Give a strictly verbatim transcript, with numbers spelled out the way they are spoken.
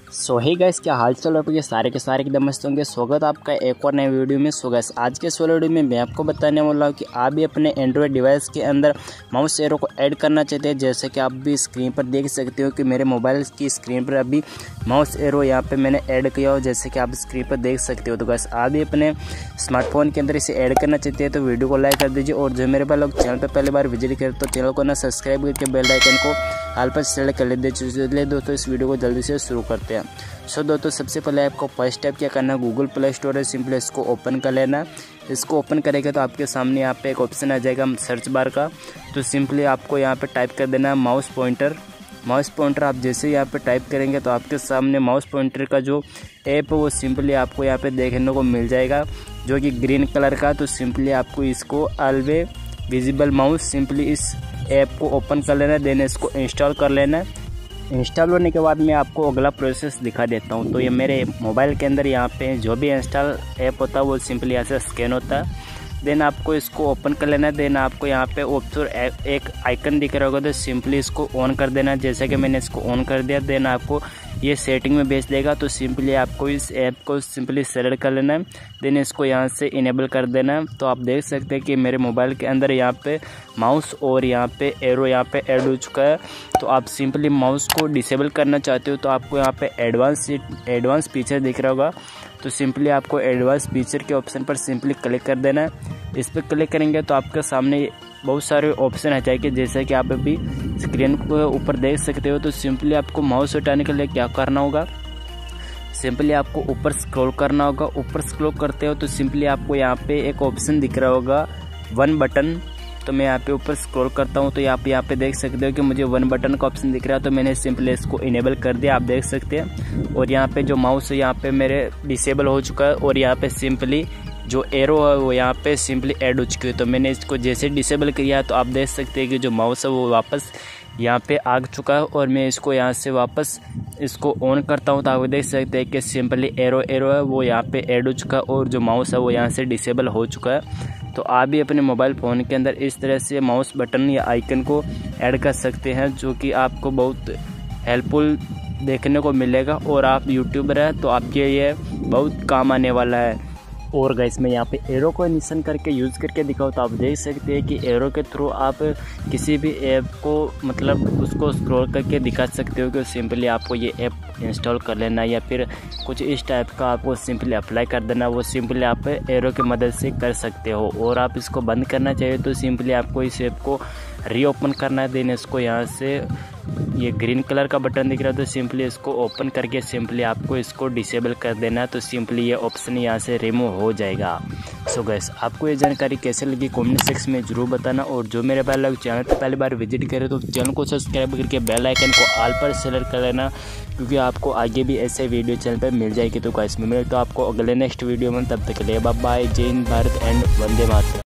सो hey guys, क्या हाल चाल आपके सारे के सारे एकदम मस्त होंगे। स्वागत आपका एक और नए वीडियो में। सो गाइस, आज के इस वीडियो में मैं आपको बताने वाला हूँ कि आप भी अपने एंड्रॉयड डिवाइस के अंदर माउस एरो को ऐड करना चाहते हैं। जैसे कि आप भी स्क्रीन पर देख सकते हो कि मेरे मोबाइल की स्क्रीन पर अभी माउस एरो यहाँ पे मैंने ऐड किया हो, जैसे कि आप स्क्रीन पर देख सकते हो। तो गाइस, आप भी अपने स्मार्टफोन के अंदर इसे ऐड करना चाहते हैं तो वीडियो को लाइक कर दीजिए। और जो मेरे भाई लोग चैनल पर पहली बार विजिट करें तो चैनल को ना सब्सक्राइब करके बेल आइकन को ऑल पर सेलेक्ट कर लेते। चलिए दोस्तों, इस वीडियो को जल्दी से शुरू करते हैं। सो दोस्तों, सबसे पहले आपको फर्स्ट स्टेप क्या करना है, गूगल प्ले स्टोर है, सिंपली इसको ओपन कर लेना। इसको ओपन करेंगे तो आपके सामने यहाँ पे एक ऑप्शन आ जाएगा सर्च बार का। तो सिंपली आपको यहाँ पे टाइप कर देना है माउस पॉइंटर। माउस पॉइंटर आप जैसे यहाँ पे टाइप करेंगे तो आपके सामने माउस पॉइंटर का जो ऐप है वो सिंपली आपको यहाँ पे देखने को मिल जाएगा, जो कि ग्रीन कलर का। तो सिंपली आपको इसको ऑलवे विजिबल माउस, सिंपली इस ऐप को ओपन कर लेना है, देन इसको इंस्टॉल कर लेना है। इंस्टॉल होने के बाद मैं आपको अगला प्रोसेस दिखा देता हूं। तो ये मेरे मोबाइल के अंदर यहाँ पे जो भी इंस्टॉल ऐप होता है वो सिंपली यहाँ से स्कैन होता है। देन आपको इसको ओपन कर लेना है। देन आपको यहाँ पे ऑप्शन एक आइकन दिख रहा होगा, तो सिंपली इसको ऑन कर देना है। जैसे कि मैंने इसको ऑन कर दिया, देन आपको ये सेटिंग में भेज देगा। तो सिंपली आपको इस ऐप को सिंपली सेलेक्ट कर लेना है, देन इसको यहाँ से इनेबल कर देना है। तो आप देख सकते हैं कि मेरे मोबाइल के अंदर यहाँ पे माउस और यहाँ पे एरो यहाँ पे ऐड हो चुका है। तो आप सिंपली माउस को डिसेबल करना चाहते हो तो आपको यहाँ पे एडवांस एडवांस फीचर दिख रहा होगा। तो सिंपली आपको एडवांस फीचर के ऑप्शन पर सिंपली क्लिक कर देना है। इस पर क्लिक करेंगे तो आपके सामने बहुत सारे ऑप्शन आ जाएंगे, जैसे कि आप अभी स्क्रीन के ऊपर देख सकते हो। तो सिंपली आपको माउस हटाने के लिए क्या करना होगा, सिंपली आपको ऊपर स्क्रॉल करना होगा। ऊपर स्क्रॉल करते हो तो सिंपली आपको यहाँ पे एक ऑप्शन दिख रहा होगा वन बटन। तो मैं यहाँ पे ऊपर स्क्रॉल करता हूँ तो आप यहाँ पे देख सकते हो कि मुझे वन बटन का ऑप्शन दिख रहा है। तो मैंने सिंपली इसको इनेबल कर दिया, आप देख सकते हैं। और यहाँ पे जो माउस है यहाँ पे मेरे डिसेबल हो चुका है, और यहाँ पे सिंपली जो एरो है वो यहाँ पे सिंपली ऐड हो चुकी है। तो मैंने इसको जैसे डिसेबल किया तो आप देख सकते हैं कि जो माउस है वो वापस यहाँ पे आ चुका है। और मैं इसको यहाँ से वापस इसको ऑन करता हूँ तो आप देख सकते हैं कि सिंपली एरो एरो है वो यहाँ पे ऐड हो चुका है, और जो माउस है वो यहाँ से डिसेबल हो चुका है। तो आप भी अपने मोबाइल फ़ोन के अंदर इस तरह से माउस बटन या आइकन को ऐड कर सकते हैं, जो कि आपको बहुत हेल्पफुल देखने को मिलेगा। और आप यूट्यूबर हैं तो आपके ये बहुत काम आने वाला है। और गाइस, मैं यहाँ पे एरो को निशान करके यूज़ करके दिखाऊँ तो आप देख सकते हैं कि एरो के थ्रू आप किसी भी ऐप को मतलब उसको स्क्रॉल करके दिखा सकते हो कि सिंपली आपको ये ऐप इंस्टॉल कर लेना, या फिर कुछ इस टाइप का आपको सिंपली अप्लाई कर देना, वो सिंपली आप एरो की मदद से कर सकते हो। और आप इसको बंद करना चाहिए तो सिंपली आपको इस ऐप को रीओपन करना है। देन इसको यहाँ से ये ग्रीन कलर का बटन दिख रहा है तो सिंपली इसको ओपन करके सिंपली आपको इसको डिसेबल कर देना है। तो सिंपली ये ऑप्शन यहाँ से रिमूव हो जाएगा। सो गाइस, आपको ये जानकारी कैसे लगी कमेंट सेक्शन में जरूर बताना। और जो मेरे भाई लोग चैनल पर पहली बार विजिट करें तो चैनल को सब्सक्राइब करके बेल आइकन को ऑल पर सेलेक्ट कर लेना, क्योंकि आपको आगे भी ऐसे वीडियो चैनल पर मिल जाएगी। तो गाइस, मिले तो आपको अगले नेक्स्ट वीडियो में, तब तक के लिए बाय बाय। जय हिंद, भारत एंड वंदे मातरम।